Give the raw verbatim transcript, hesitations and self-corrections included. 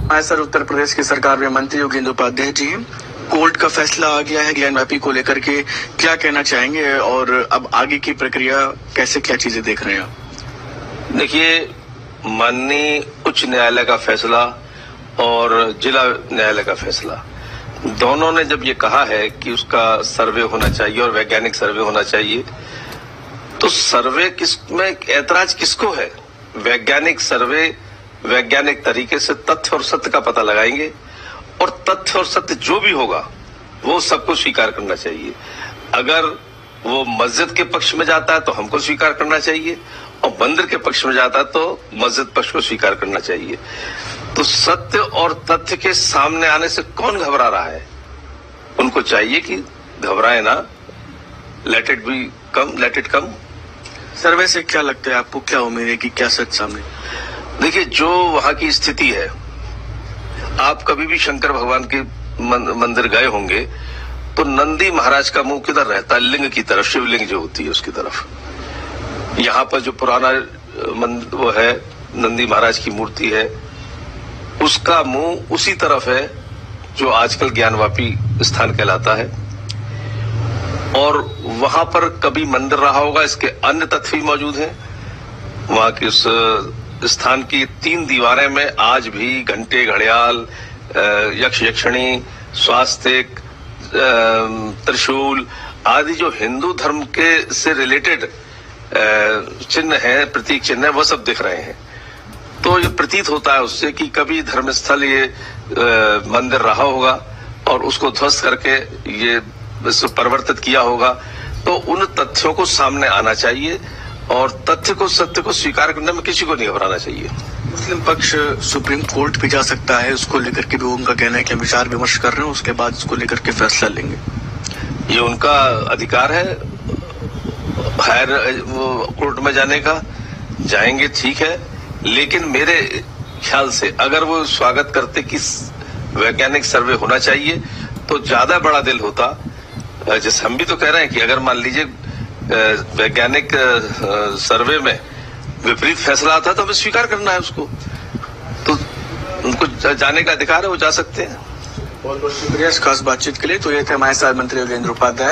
हमारे सर उत्तर प्रदेश की सरकार में मंत्री योगेंद्र उपाध्याय जी, कोर्ट का फैसला आ गया है ज्ञानवापी को लेकर के, क्या कहना चाहेंगे और अब आगे की प्रक्रिया कैसे, क्या चीजें देख रहे हैं आप? देखिए, माननीय उच्च न्यायालय का फैसला और जिला न्यायालय का फैसला, दोनों ने जब ये कहा है कि उसका सर्वे होना चाहिए और वैज्ञानिक सर्वे होना चाहिए, तो सर्वे किस में ऐतराज किसको है? वैज्ञानिक सर्वे वैज्ञानिक तरीके से तथ्य और सत्य का पता लगाएंगे और तथ्य और सत्य जो भी होगा वो सबको स्वीकार करना चाहिए। अगर वो मस्जिद के पक्ष में जाता है तो हमको स्वीकार करना चाहिए और मंदिर के पक्ष में जाता है तो मस्जिद पक्ष को स्वीकार करना चाहिए। तो सत्य और तथ्य के सामने आने से कौन घबरा रहा है? उनको चाहिए कि घबराए ना, let it be calm, let it calm. Survey से क्या लगता है आपको, क्या उम्मीद है कि क्या सच सामने? देखिए, जो वहां की स्थिति है, आप कभी भी शंकर भगवान के मंदिर गए होंगे तो नंदी महाराज का मुंह किधर रहता है? लिंग की तरफ, शिवलिंग जो होती है उसकी तरफ। यहाँ पर जो पुराना वो है, नंदी महाराज की मूर्ति है, उसका मुंह उसी तरफ है जो आजकल ज्ञानवापी स्थान कहलाता है। और वहां पर कभी मंदिर रहा होगा, इसके अन्य तथ्य भी मौजूद हैं। वहां की उस स्थान की तीन दीवारें में आज भी घंटे, घड़ियाल, यक्ष यक्षिणी, स्वास्तिक, त्रिशूल आदि जो हिंदू धर्म के से रिलेटेड चिन्ह है, प्रतीक चिन्ह है, वो सब दिख रहे हैं। तो ये प्रतीत होता है उससे कि कभी धर्मस्थल ये मंदिर रहा होगा और उसको ध्वस्त करके ये परिवर्तित किया होगा। तो उन तथ्यों को सामने आना चाहिए और तथ्य को, सत्य को स्वीकार करने में किसी को नहीं घबराना चाहिए। मुस्लिम पक्ष सुप्रीम कोर्ट भी जा सकता है, उसको लेकर के भी उनका कहना है कि हम विचार विमर्श कर रहे हैं, उसके बाद उसको लेकर के फैसला लेंगे। ये उनका अधिकार है हायर कोर्ट में जाने का, जाएंगे, ठीक है। लेकिन मेरे ख्याल से अगर वो स्वागत करते कि वैज्ञानिक सर्वे होना चाहिए तो ज्यादा बड़ा दिल होता। जैसे हम भी तो कह रहे हैं कि अगर मान लीजिए वैज्ञानिक सर्वे में विपरीत फैसला आता है तो हमें स्वीकार करना है उसको, तो उनको जाने का अधिकार है, वो जा सकते हैं। बहुत बहुत शुक्रिया इस खास बातचीत के लिए। तो ये थे हमारे साथ मंत्री योगेंद्र उपाध्याय।